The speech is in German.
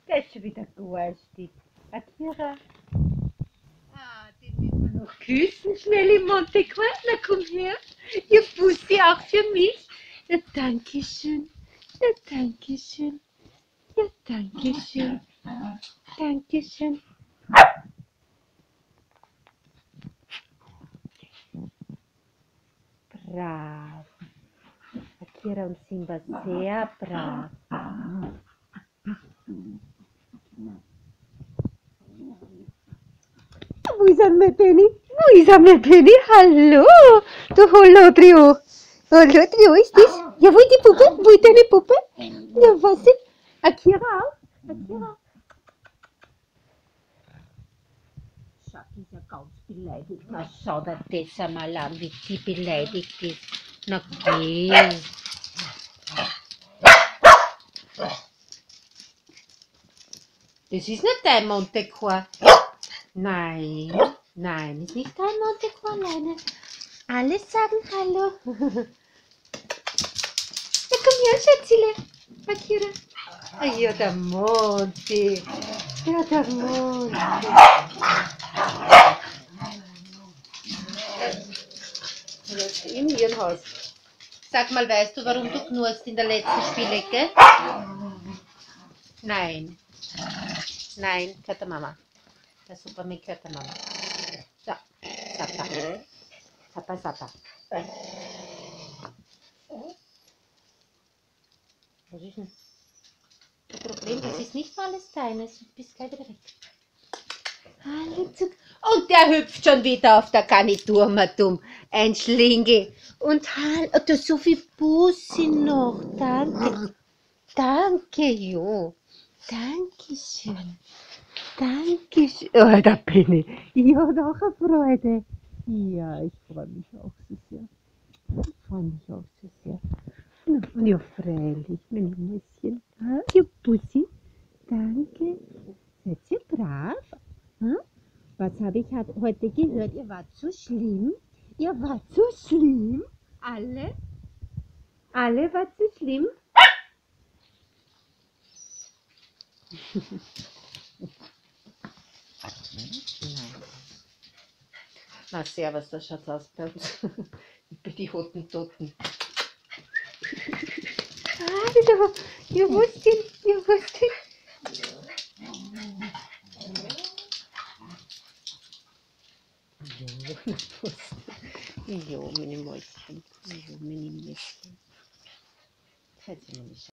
Der ist schon wieder garstig. Akira. Ah, den müssen wir noch küssen, schnell im Monte Carlo. Na komm her. Ihr Bussi auch für mich. Ja, danke schön. Ja, danke schön. Ja, danke schön. Danke schön. Brav. Akira und Simba sehr brav. Wo ist mein Penny? Wo ist mein Penny? Hallo, du Hollodrio. Hollodrio ist das? Ja, wo ist die Puppe? Wo ist deine Puppe? Ja, was denn? Akira auch? Akira. Schaki ist ja ganz beleidigt. Na, schau dir das einmal an, wie die beleidigt ist. Na, geh. Das ist nicht dein Monte Carlo. Nein, nein, ist nicht dein Monte Carlo alleine. Alle sagen Hallo. Ja, komm her, Schätzile. Akira. Ah, ja, der Monty. Ja, der Monty. In ihrem Haus. Sag mal, weißt du, warum du knurrst in der letzten Spielecke? Nein. Nein, gehört der Mama. Der Superman gehört der Mama. So, Sappa. Sappa, Sappa. Was ist denn das Problem? Das ist nicht alles deines. Du bist gleich wieder weg. Und der hüpft schon wieder auf der Garnitur, dumm. Ein Schlingel. Und du hast so viel Bussi noch. Danke. Danke, Jo. Dankeschön. Dankeschön. Oh, da bin ich. Ich habe auch eine Freude. Ja, ich freue mich auch so sehr. Ich freue mich auch so sehr. Ja, freilich, mein Mäuschen. Ja, Bussi. Danke. Seid ihr brav? Hm? Was habe ich heute gehört? Ihr wart so schlimm. Ihr wart so schlimm. Alle? Alle wart so schlimm? Nein. Na, servus, da schaut's aus bei uns. Bei die Hottentoten. Hallo, ihr wusstet, ihr wusstet. Jo, meine Mäuschen. Jo, meine Mäuschen. Seid ihr nämlich